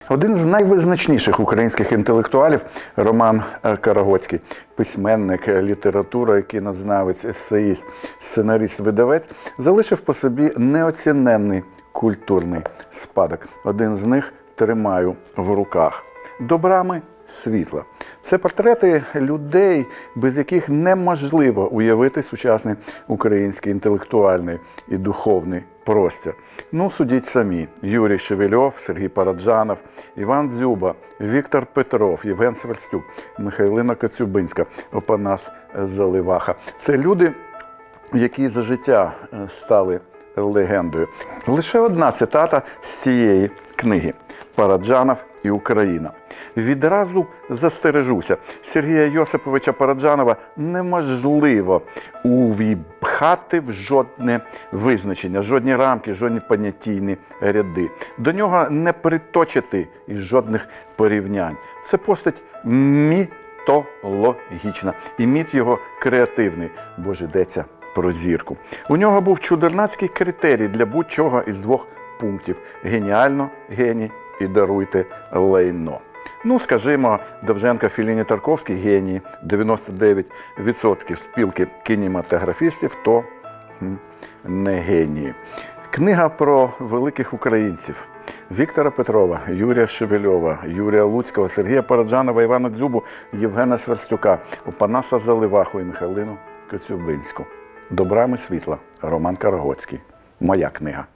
Один з найвизначніших українських інтелектуалів Роман Карагоцький, письменник, література, кінознавець, есеїст, сценарист, видавець, залишив по собі неоціненний культурний спадок. Один з них тримаю в руках. «До брами світла». Це портрети людей, без яких неможливо уявити сучасний український інтелектуальний і духовний простір. Ну, судіть самі. Юрій Шевельов, Сергій Параджанов, Іван Дзюба, Віктор Петров, Євген Сверстюк, Михайлина Коцюбинська, Опанас Заливаха. Це люди, які за життя стали легендою. Лише одна цитата з цієї книги «Параджанов і Україна». Відразу застережуся, Сергія Йосиповича Параджанова неможливо увіпхати в жодне визначення, жодні рамки, жодні понятійні ряди. До нього не приточити із жодних порівнянь. Це постать мітологічна. І міт його креативний, бо ж йдеться про зірку. У нього був чудернацький критерій для будь-чого із двох пунктів. Геніально, геній і даруйте лайно. Ну, скажімо, Довженко, Феліні, Тарковський – генії, 99% спілки кінематографістів – то не генії. Книга про великих українців Віктора Петрова, Юрія Шевельова, Юрія Луцького, Сергія Параджанова, Івана Дзюбу, Євгена Сверстюка, Опанаса Заливаху і Михайлину Коцюбинську. «До брами світла». Роман Карагоцький. Моя книга.